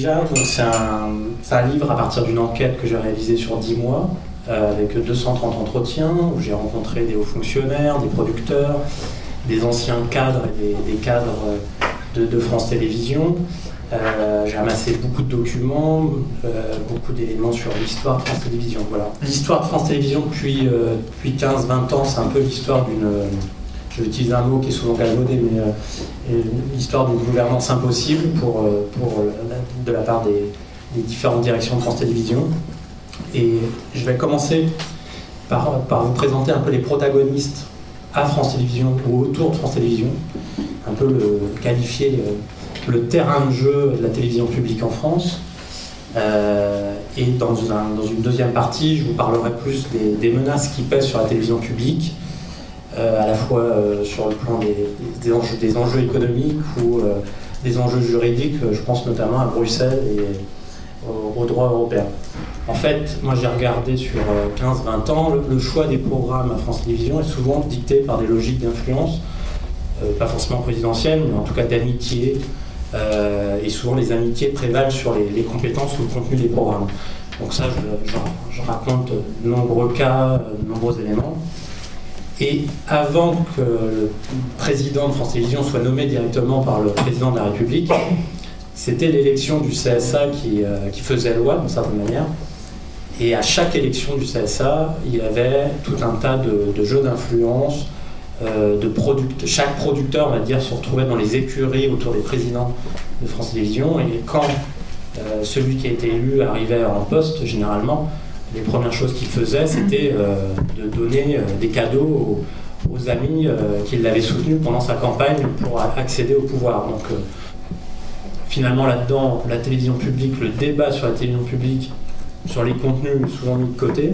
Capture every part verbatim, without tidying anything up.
déjà, c'est un, un livre à partir d'une enquête que j'ai réalisée sur dix mois, euh, avec deux cent trente entretiens, où j'ai rencontré des hauts fonctionnaires, des producteurs, des anciens cadres et des, des cadres de, de France Télévisions. Euh, j'ai amassé beaucoup de documents, euh, beaucoup d'éléments sur l'histoire de France Télévisions. Voilà. L'histoire de France Télévisions depuis, euh, depuis quinze vingt ans, c'est un peu l'histoire d'une... Euh, je vais utiliser un mot qui est souvent galvaudé, mais euh, l'histoire d'une gouvernance impossible pour, euh, pour, euh, de la part des, des différentes directions de France Télévisions. Et je vais commencer par, par vous présenter un peu les protagonistes à France Télévisions ou autour de France Télévisions, un peu le qualifier... Euh, le terrain de jeu de la télévision publique en France. Euh, et dans, un, dans une deuxième partie, je vous parlerai plus des, des menaces qui pèsent sur la télévision publique, euh, à la fois euh, sur le plan des, des, enjeux, des enjeux économiques ou euh, des enjeux juridiques. Je pense notamment à Bruxelles et au, au droit européen. En fait, moi j'ai regardé sur quinze vingt ans, le, le choix des programmes à France Télévisions est souvent dicté par des logiques d'influence, euh, pas forcément présidentielles, mais en tout cas d'amitié. Euh, et souvent les amitiés prévalent sur les, les compétences ou le contenu des programmes. Donc ça, je, je, je raconte de nombreux cas, de nombreux éléments. Et avant que le président de France Télévisions soit nommé directement par le président de la République, c'était l'élection du C S A qui, euh, qui faisait loi d'une certaine manière. Et à chaque élection du C S A, il y avait tout un tas de, de jeux d'influence. Euh, de product... Chaque producteur, on va dire, se retrouvait dans les écuries autour des présidents de France Télévisions, et quand euh, celui qui a été élu arrivait en poste, généralement, les premières choses qu'il faisait, c'était euh, de donner euh, des cadeaux aux, aux amis euh, qui l'avaient soutenu pendant sa campagne pour accéder au pouvoir. Donc euh, finalement là-dedans, la télévision publique, le débat sur la télévision publique, sur les contenus, souvent mis de côté.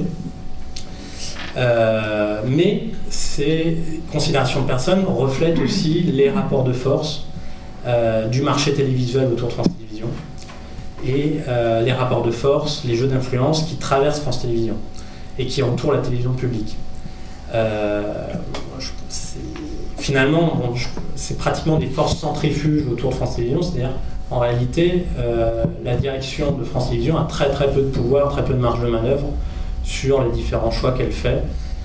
Euh, mais ces considérations de personnes reflètent aussi les rapports de force euh, du marché télévisuel autour de France Télévisions et euh, les rapports de force, les jeux d'influence qui traversent France Télévisions et qui entourent la télévision publique. Euh, je, finalement, bon, c'est pratiquement des forces centrifuges autour de France Télévisions, c'est-à-dire en réalité, euh, la direction de France Télévisions a très très peu de pouvoir, très peu de marge de manœuvre sur les différents choix qu'elle fait.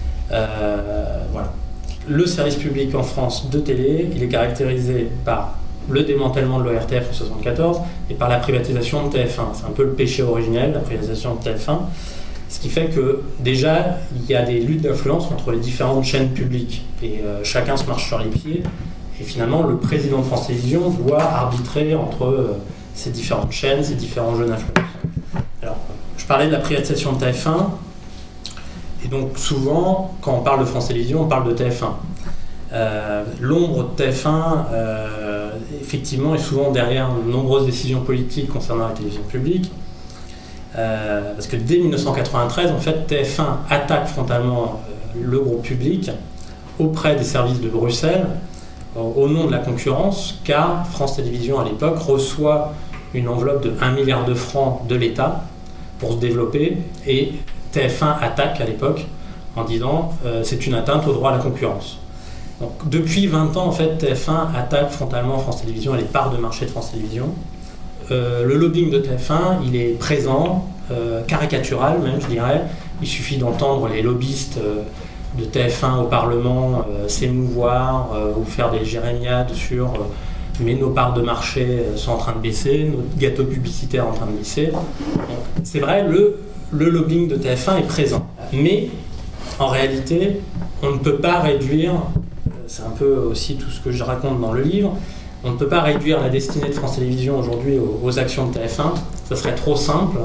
Euh, voilà. Le service public en France de télé, il est caractérisé par le démantèlement de l'O R T F en mille neuf cent soixante-quatorze et par la privatisation de T F un. C'est un peu le péché originel, la privatisation de T F un. Ce qui fait que déjà, il y a des luttes d'influence entre les différentes chaînes publiques et euh, chacun se marche sur les pieds. Et finalement, le président de France Télévisions doit arbitrer entre euh, ces différentes chaînes, ces différents jeux d'influence. Alors, je parlais de la privatisation de T F un. Et donc souvent, quand on parle de France Télévisions, on parle de T F un. Euh, L'ombre de T F un, euh, effectivement, est souvent derrière de nombreuses décisions politiques concernant la télévision publique. Euh, parce que dès mille neuf cent quatre-vingt-treize, en fait, T F un attaque frontalement euh, le groupe public auprès des services de Bruxelles euh, au nom de la concurrence, car France Télévisions, à l'époque, reçoit une enveloppe de un milliard de francs de l'État pour se développer, et T F un attaque à l'époque en disant euh, c'est une atteinte au droit à la concurrence. Donc depuis vingt ans, en fait, T F un attaque frontalement France Télévisions et les parts de marché de France Télévisions. Euh, le lobbying de T F un, il est présent, euh, caricatural même, je dirais. Il suffit d'entendre les lobbyistes euh, de T F un au Parlement euh, s'émouvoir euh, ou faire des jérémiades sur euh, mais nos parts de marché euh, sont en train de baisser, notre gâteau publicitaire est en train de baisser. C'est vrai, le le lobbying de T F un est présent. Mais, en réalité, on ne peut pas réduire, c'est un peu aussi tout ce que je raconte dans le livre, on ne peut pas réduire la destinée de France Télévisions aujourd'hui aux, aux actions de T F un, ça serait trop simple.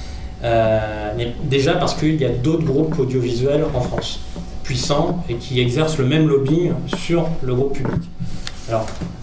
Euh, mais déjà parce qu'il y a d'autres groupes audiovisuels en France, puissants, et qui exercent le même lobbying sur le groupe public. Alors,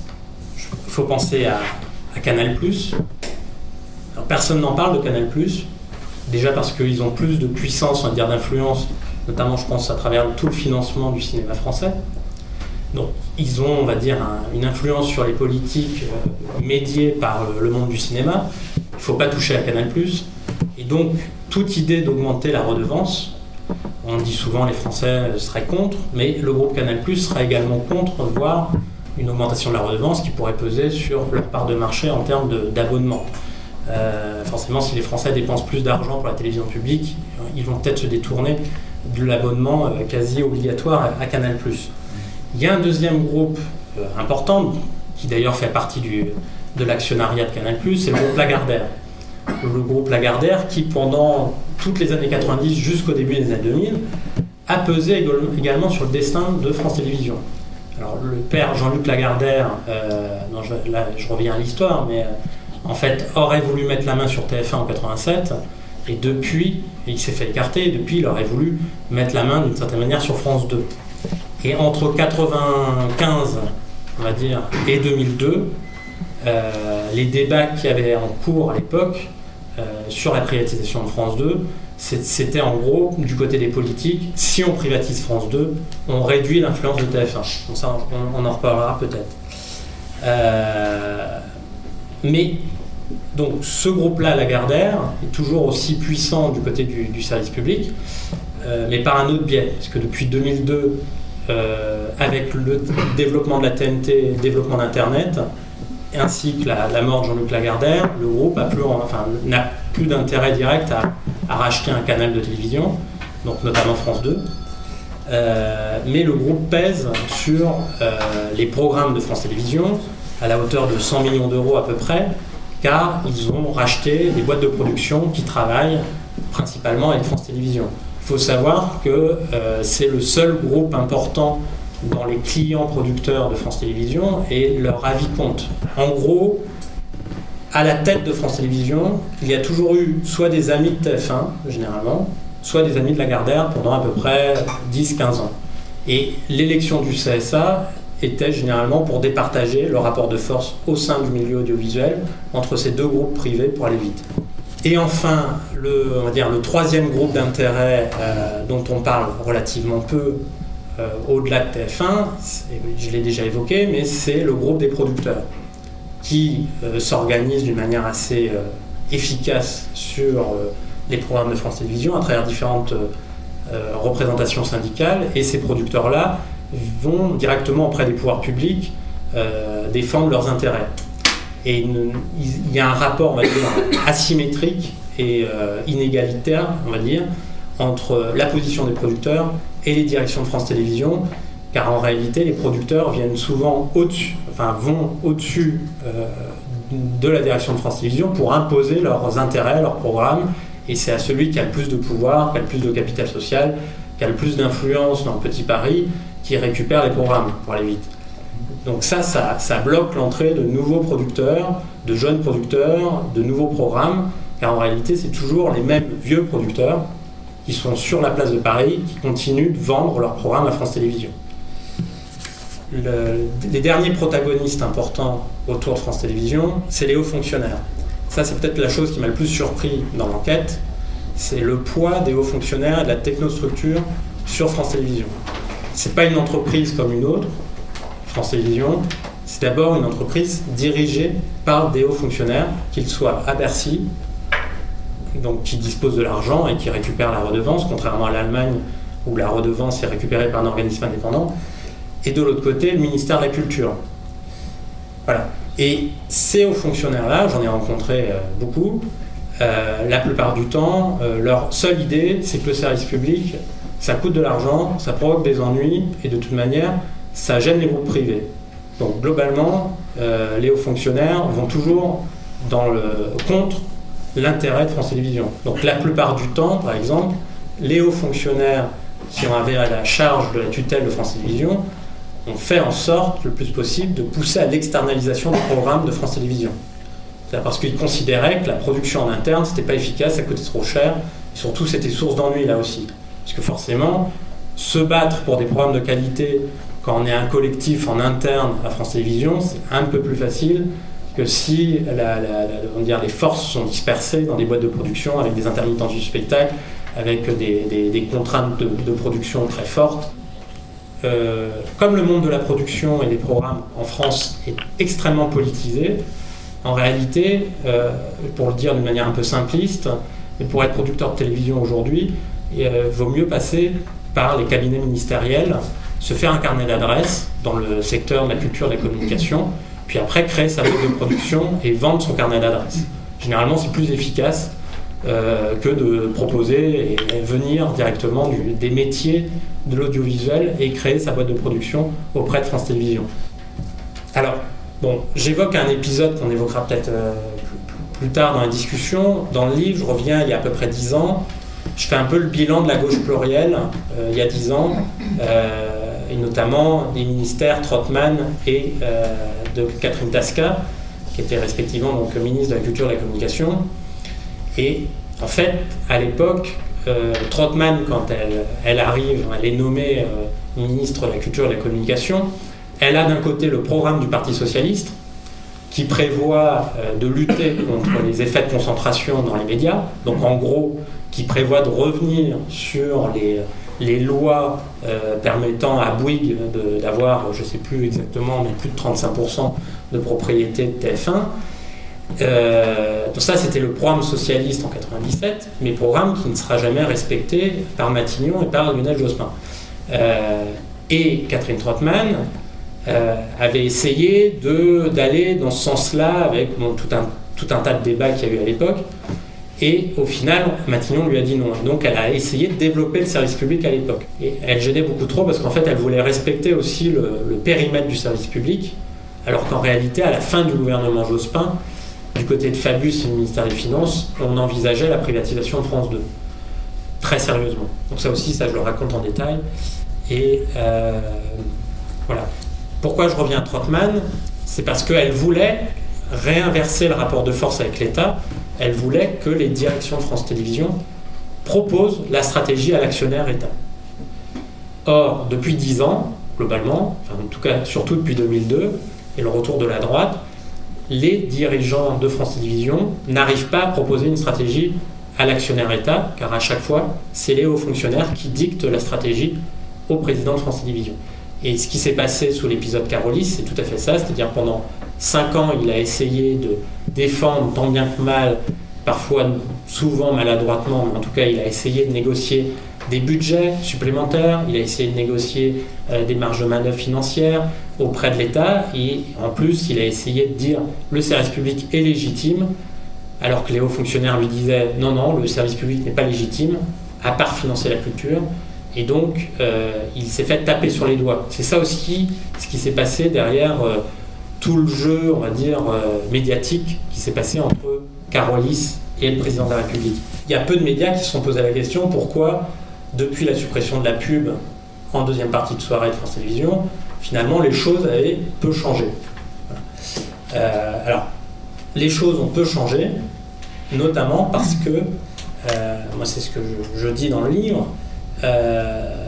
il faut penser à, à Canal plus. Alors, personne n'en parle de Canal plus. Déjà parce qu'ils ont plus de puissance, on va dire, d'influence, notamment je pense à travers tout le financement du cinéma français. Donc ils ont, on va dire, un, une influence sur les politiques euh, médiées par le, le monde du cinéma. Il ne faut pas toucher à Canal plus. Et donc toute idée d'augmenter la redevance, on dit souvent les Français seraient contre, mais le groupe Canal plus sera également contre, voire une augmentation de la redevance qui pourrait peser sur leur part de marché en termes d'abonnement. Euh, forcément, si les Français dépensent plus d'argent pour la télévision publique, ils vont peut-être se détourner de l'abonnement euh, quasi obligatoire à, à Canal plus. Il y a un deuxième groupe euh, important, qui d'ailleurs fait partie du, de l'actionnariat de Canal plus, c'est le groupe Lagardère. Le groupe Lagardère qui, pendant toutes les années quatre-vingt-dix jusqu'au début des années deux mille, a pesé également sur le destin de France Télévisions. Alors, le père Jean-Luc Lagardère, euh, non, je, là je reviens à l'histoire, mais euh, en fait aurait voulu mettre la main sur T F un en quatre-vingt-sept, et depuis, il s'est fait écarter, et depuis il aurait voulu mettre la main d'une certaine manière sur France deux. Et entre quatre-vingt-quinze, on va dire, et deux mille deux, euh, les débats qu'il y avait en cours à l'époque euh, sur la privatisation de France deux, c'était en gros, du côté des politiques, si on privatise France deux, on réduit l'influence de T F un. Donc ça, on, on en reparlera peut-être. Euh, mais, donc, ce groupe-là, Lagardère, est toujours aussi puissant du côté du, du service public, euh, mais par un autre biais. Parce que depuis deux mille deux, euh, avec le développement de la T N T, le développement d'Internet, ainsi que la, la mort de Jean-Luc Lagardère, le groupe a plus, enfin, n'a plus d'intérêt direct à, à racheter un canal de télévision, donc notamment France deux. Euh, mais le groupe pèse sur euh, les programmes de France Télévisions à la hauteur de cent millions d'euros à peu près, car ils ont racheté des boîtes de production qui travaillent principalement avec France Télévisions. Il faut savoir que euh, c'est le seul groupe important dans les clients producteurs de France Télévisions et leur avis compte. En gros, à la tête de France Télévisions, il y a toujours eu soit des amis de T F un, généralement, soit des amis de Lagardère pendant à peu près dix à quinze ans. Et l'élection du C S A était généralement pour départager le rapport de force au sein du milieu audiovisuel entre ces deux groupes privés pour aller vite. Et enfin, le, on va dire, le troisième groupe d'intérêt euh, dont on parle relativement peu, Euh, au-delà de T F un, je l'ai déjà évoqué, mais c'est le groupe des producteurs qui euh, s'organise d'une manière assez euh, efficace sur euh, les programmes de France Télévisions à travers différentes euh, représentations syndicales, et ces producteurs-là vont directement auprès des pouvoirs publics euh, défendre leurs intérêts. Et une, il y a un rapport, on va dire, asymétrique et euh, inégalitaire, on va dire, entre la position des producteurs et les directions de France Télévisions, car en réalité, les producteurs viennent souvent au-dessus, enfin vont au-dessus euh, de la direction de France Télévisions pour imposer leurs intérêts, leurs programmes, et c'est à celui qui a le plus de pouvoir, qui a le plus de capital social, qui a le plus d'influence dans le petit Paris, qui récupère les programmes, pour aller vite. Donc ça, ça, ça bloque l'entrée de nouveaux producteurs, de jeunes producteurs, de nouveaux programmes, car en réalité, c'est toujours les mêmes vieux producteurs qui sont sur la place de Paris, qui continuent de vendre leurs programmes à France Télévisions. Le, les derniers protagonistes importants autour de France Télévisions, c'est les hauts fonctionnaires. Ça, c'est peut-être la chose qui m'a le plus surpris dans l'enquête, c'est le poids des hauts fonctionnaires et de la technostructure sur France Télévisions. C'est pas une entreprise comme une autre, France Télévisions, c'est d'abord une entreprise dirigée par des hauts fonctionnaires, qu'ils soient à Bercy, donc qui disposent de l'argent et qui récupèrent la redevance, contrairement à l'Allemagne où la redevance est récupérée par un organisme indépendant, et de l'autre côté, le ministère de la Culture. Voilà. Et ces hauts fonctionnaires-là, j'en ai rencontré euh, beaucoup, euh, la plupart du temps, euh, leur seule idée, c'est que le service public, ça coûte de l'argent, ça provoque des ennuis, et de toute manière, ça gêne les groupes privés. Donc globalement, euh, les hauts fonctionnaires vont toujours dans le contre l'intérêt de France Télévisions. Donc la plupart du temps, par exemple, les hauts fonctionnaires qui ont avaient à la charge de la tutelle de France Télévisions ont fait en sorte, le plus possible, de pousser à l'externalisation du programme de France Télévisions. C'est parce qu'ils considéraient que la production en interne, c'était pas efficace, ça coûtait trop cher, et surtout c'était source d'ennui là aussi. Parce que forcément, se battre pour des programmes de qualité quand on est un collectif en interne à France Télévisions, c'est un peu plus facile que si la, la, la, on va dire, les forces sont dispersées dans des boîtes de production avec des intermittents du spectacle, avec des, des, des contraintes de, de production très fortes. Euh, comme le monde de la production et des programmes en France est extrêmement politisé, en réalité, euh, pour le dire d'une manière un peu simpliste, mais pour être producteur de télévision aujourd'hui, il euh, vaut mieux passer par les cabinets ministériels, se faire un carnet d'adresses dans le secteur de la culture et de la communication, puis après créer sa boîte de production et vendre son carnet d'adresses. généralement, c'est plus efficace euh, que de proposer et, et venir directement du, des métiers de l'audiovisuel et créer sa boîte de production auprès de France Télévisions. Alors, bon, j'évoque un épisode qu'on évoquera peut-être euh, plus, plus tard dans la discussion. Dans le livre, je reviens il y a à peu près dix ans. Je fais un peu le bilan de la gauche plurielle euh, il y a dix ans, euh, et notamment des ministères Trottmann et euh, de Catherine Tasca, qui étaient respectivement donc, ministre de la Culture et de la Communication. Et en fait, à l'époque, euh, Trottmann, quand elle, elle arrive, elle est nommée euh, ministre de la Culture et de la Communication, elle a d'un côté le programme du Parti Socialiste, qui prévoit euh, de lutter contre les effets de concentration dans les médias, donc en gros, qui prévoit de revenir sur les, les lois euh, permettant à Bouygues de, d'avoir, je ne sais plus exactement, mais plus de trente-cinq pour cent de propriété de T F un. Euh, donc ça, c'était le programme socialiste en quatre-vingt-dix-sept, mais programme qui ne sera jamais respecté par Matignon et par Lionel Jospin. Euh, et Catherine Trottmann euh, avait essayé de, d'aller dans ce sens-là avec bon, tout, un, tout un tas de débats qu'il y a eu à l'époque. Et au final, Matignon lui a dit non. Donc elle a essayé de développer le service public à l'époque. Et elle gênait beaucoup trop parce qu'en fait, elle voulait respecter aussi le, le périmètre du service public, alors qu'en réalité, à la fin du gouvernement Jospin, du côté de Fabius et du ministère des Finances, on envisageait la privatisation de France deux. Très sérieusement. Donc ça aussi, ça je le raconte en détail. Et euh, voilà. Pourquoi je reviens à Trottmann ? C'est parce qu'elle voulait réinverser le rapport de force avec l'État. Elle voulait que les directions de France Télévisions proposent la stratégie à l'actionnaire État. Or, depuis dix ans, globalement, enfin, en tout cas surtout depuis deux mille deux, et le retour de la droite, les dirigeants de France Télévisions n'arrivent pas à proposer une stratégie à l'actionnaire État, car à chaque fois, c'est les hauts fonctionnaires qui dictent la stratégie au président de France Télévisions. Et ce qui s'est passé sous l'épisode Carolis, c'est tout à fait ça, c'est-à-dire pendant cinq ans, il a essayé de défendre tant bien que mal, parfois souvent maladroitement, mais en tout cas, il a essayé de négocier des budgets supplémentaires, il a essayé de négocier euh, des marges de manœuvre financières auprès de l'État, et en plus, il a essayé de dire le service public est légitime, alors que les hauts fonctionnaires lui disaient non, non, le service public n'est pas légitime, à part financer la culture. Et donc, euh, il s'est fait taper sur les doigts. C'est ça aussi ce qui s'est passé derrière euh, tout le jeu, on va dire, euh, médiatique qui s'est passé entre Carolis et le président de la République. Il y a peu de médias qui se sont posés la question pourquoi, depuis la suppression de la pub en deuxième partie de soirée de France Télévisions, finalement, les choses avaient peu changé. Voilà. Euh, alors, les choses ont peu changé, notamment parce que, euh, moi c'est ce que je, je dis dans le livre, Euh,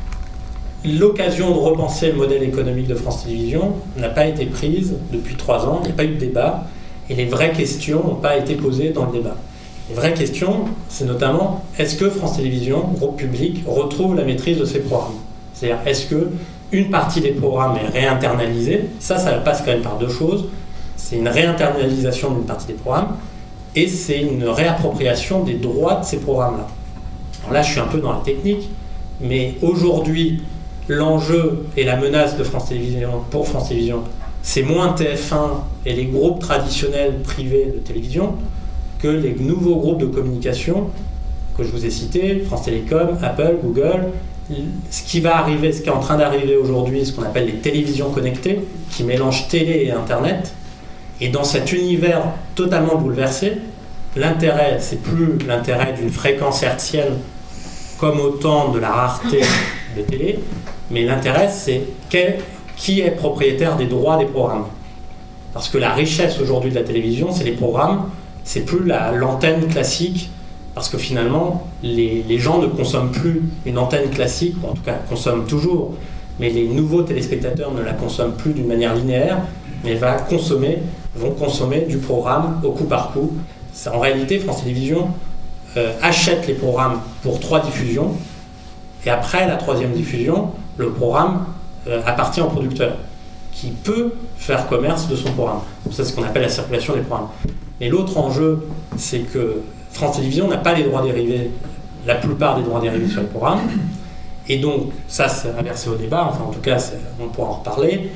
l'occasion de repenser le modèle économique de France Télévisions n'a pas été prise depuis trois ans, il n'y a pas eu de débat, et les vraies questions n'ont pas été posées dans le débat. Les vraies questions, c'est notamment, est-ce que France Télévisions, groupe public, retrouve la maîtrise de ses programmes ? C'est-à-dire, est-ce qu'une partie des programmes est réinternalisée ? Ça, ça passe quand même par deux choses. C'est une réinternalisation d'une partie des programmes, et c'est une réappropriation des droits de ces programmes-là. Alors là, je suis un peu dans la technique, mais aujourd'hui, l'enjeu et la menace de France Télévisions pour France Télévisions, c'est moins T F un et les groupes traditionnels privés de télévision que les nouveaux groupes de communication que je vous ai cités, France Télécom, Apple, Google. Ce qui va arriver, ce qui est en train d'arriver aujourd'hui, ce qu'on appelle les télévisions connectées, qui mélangent télé et Internet. Et dans cet univers totalement bouleversé, l'intérêt, c'est plus l'intérêt d'une fréquence hertzienne comme au temps de la rareté de télé, mais l'intérêt, c'est quel, qui est propriétaire des droits des programmes. Parce que la richesse aujourd'hui de la télévision, c'est les programmes, c'est plus la, l'antenne classique, parce que finalement, les, les gens ne consomment plus une antenne classique, ou en tout cas consomment toujours, mais les nouveaux téléspectateurs ne la consomment plus d'une manière linéaire, mais va consommer, vont consommer du programme au coup par coup. En réalité, France Télévisions euh, achète les programmes pour trois diffusions, et après la troisième diffusion, le programme euh, appartient au producteur, qui peut faire commerce de son programme. Donc ça, c'est ce qu'on appelle la circulation des programmes. Mais l'autre enjeu, c'est que France Télévisions n'a pas les droits dérivés, la plupart des droits dérivés sur les programmes, et donc, ça, c'est inversé au débat, enfin en tout cas, on pourra en reparler.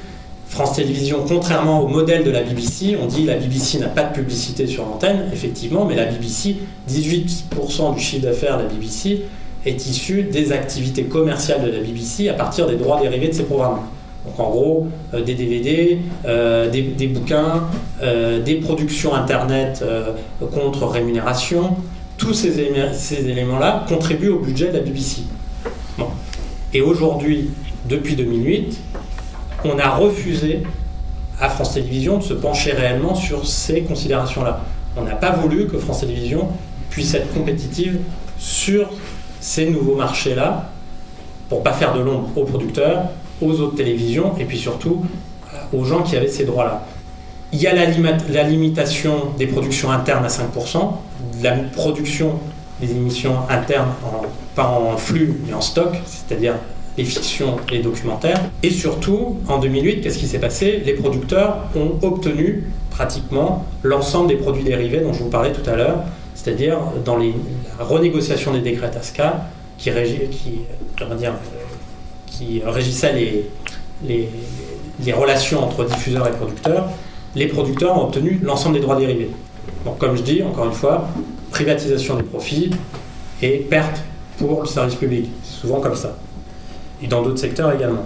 France Télévisions, contrairement au modèle de la B B C, on dit que la B B C n'a pas de publicité sur l'antenne, effectivement, mais la B B C, dix-huit pour cent du chiffre d'affaires de la B B C est issu des activités commerciales de la B B C à partir des droits dérivés de ces programmes. Donc en gros, euh, des D V D, euh, des, des bouquins, euh, des productions Internet euh, contre rémunération, tous ces, éléments, ces éléments-là contribuent au budget de la B B C. Bon. Et aujourd'hui, depuis deux mille huit, on a refusé à France Télévisions de se pencher réellement sur ces considérations-là. On n'a pas voulu que France Télévisions puisse être compétitive sur ces nouveaux marchés-là pour ne pas faire de l'ombre aux producteurs, aux autres télévisions et puis surtout aux gens qui avaient ces droits-là. Il y a la, limite, la limitation des productions internes à cinq pour cent, la production des émissions internes, en, pas en flux mais en stock, c'est-à-dire les fictions et les documentaires. Et surtout, en deux mille huit, qu'est-ce qui s'est passé? Les producteurs ont obtenu pratiquement l'ensemble des produits dérivés dont je vous parlais tout à l'heure, c'est-à-dire dans les, la renégociation des décrets TASCA qui, régi, qui, comment dire, qui régissait les, les, les relations entre diffuseurs et producteurs. Les producteurs ont obtenu l'ensemble des droits dérivés. Donc comme je dis, encore une fois, privatisation des profits et perte pour le service public. C'est souvent comme ça. Et dans d'autres secteurs également.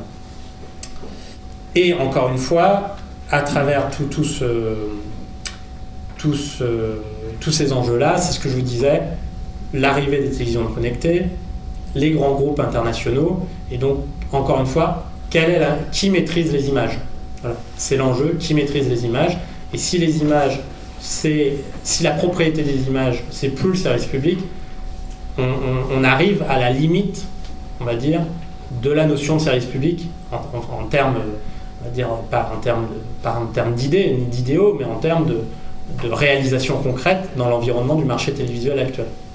Et encore une fois, à travers tout, tout ce, tout ce, tous ces enjeux-là, c'est ce que je vous disais, l'arrivée des télévisions connectées, les grands groupes internationaux, et donc, encore une fois, quelle est la, qui maîtrise les images? Voilà. C'est l'enjeu, qui maîtrise les images, et si les images, c'est, si la propriété des images, c'est plus le service public, on, on, on arrive à la limite, on va dire, de la notion de service public en, en, en termes, on va dire, pas en termes, de, pas en termes d'idées ni d'idéaux, mais en termes de, de réalisation concrète dans l'environnement du marché télévisuel actuel.